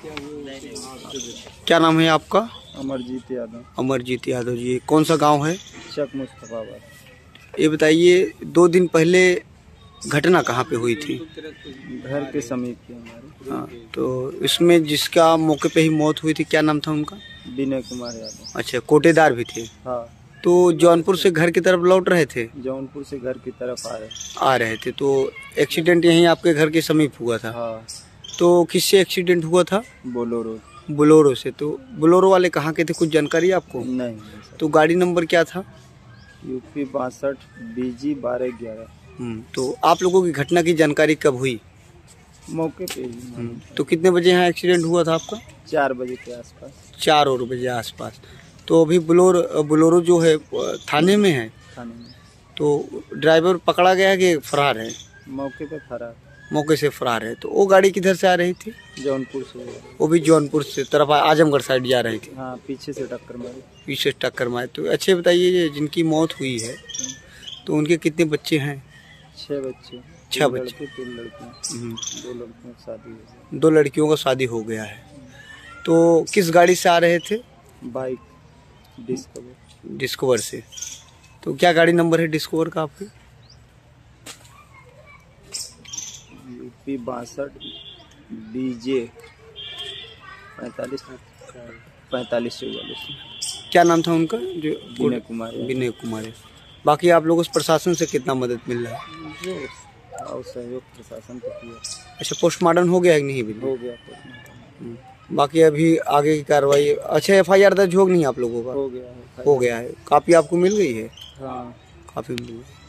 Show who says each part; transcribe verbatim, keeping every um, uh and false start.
Speaker 1: क्या नाम है आपका?
Speaker 2: अमरजीत यादव।
Speaker 1: अमरजीत यादव जी, कौन सा गांव है?
Speaker 2: चक मुस्तफाबाद।
Speaker 1: ये बताइए, दो दिन पहले घटना कहाँ पे हुई थी?
Speaker 2: घर के समीप के हमारे।
Speaker 1: हाँ, तो इसमें जिसका मौके पे ही मौत हुई थी, क्या नाम था उनका?
Speaker 2: विनय कुमार यादव।
Speaker 1: अच्छा, कोटेदार भी थे?
Speaker 2: हाँ।
Speaker 1: तो जौनपुर से घर की तरफ लौट रहे थे?
Speaker 2: जौनपुर से घर की तरफ आ रहे
Speaker 1: आ रहे थे। तो एक्सीडेंट यहीं आपके घर के समीप हुआ था?
Speaker 2: हाँ।
Speaker 1: तो किससे एक्सीडेंट हुआ था?
Speaker 2: बोलोरो।
Speaker 1: बोलोरो से। तो बोलोरो वाले कहाँ के थे, कुछ जानकारी आपको?
Speaker 2: नहीं।
Speaker 1: तो गाड़ी नंबर क्या था?
Speaker 2: यूपी बासठ बीजी बारह ग्यारह।
Speaker 1: तो आप लोगों की घटना की जानकारी कब हुई?
Speaker 2: मौके पे ही।
Speaker 1: तो कितने बजे यहाँ एक्सीडेंट हुआ था आपका?
Speaker 2: चार बजे के आसपास।
Speaker 1: चार और बजे आसपास। तो अभी बोलोरो बोलोरो जो है थाने में है?
Speaker 2: थाने में।
Speaker 1: तो ड्राइवर पकड़ा गया कि फरार है?
Speaker 2: मौके पे फरार।
Speaker 1: मौके से फरार है। तो वो गाड़ी किधर से आ रही थी?
Speaker 2: जौनपुर से।
Speaker 1: वो भी जौनपुर से तरफ आजमगढ़ साइड जा रही थी?
Speaker 2: हाँ, पीछे से टक्कर मारी।
Speaker 1: पीछे से टक्कर मारी। तो अच्छे बताइए, जिनकी मौत हुई है तो उनके कितने बच्चे हैं?
Speaker 2: छह बच्चे।
Speaker 1: छह बच्चे।
Speaker 2: तीन लड़कियां। दो लड़कियों की शादी है।
Speaker 1: दो लड़कियों का शादी हो गया है। तो किस गाड़ी से आ रहे थे?
Speaker 2: Bike discover.
Speaker 1: डिस्कवर से। तो क्या गाड़ी नंबर है डिस्कवर का आपकी?
Speaker 2: यूपी बासठ बीजे पैंतालीस पैंतालीस चौवालीस।
Speaker 1: क्या नाम था उनका? जो
Speaker 2: विनय कुमार।
Speaker 1: विनय कुमार। बाकी आप लोगों से प्रशासन से कितना मदद मिल रहा है?
Speaker 2: जो और सहयोग प्रशासन को किया।
Speaker 1: अच्छा, पोस्टमार्टम हो गया है कि नहीं? भी
Speaker 2: हो गया।
Speaker 1: बाकी अभी आगे की कार्रवाई। अच्छा, एफ आई आर दर्ज हो नहीं आप लोगों का?
Speaker 2: हो गया है।
Speaker 1: हो गया है। कापी आपको मिल गई है?
Speaker 2: हाँ,
Speaker 1: काफी मिल गई।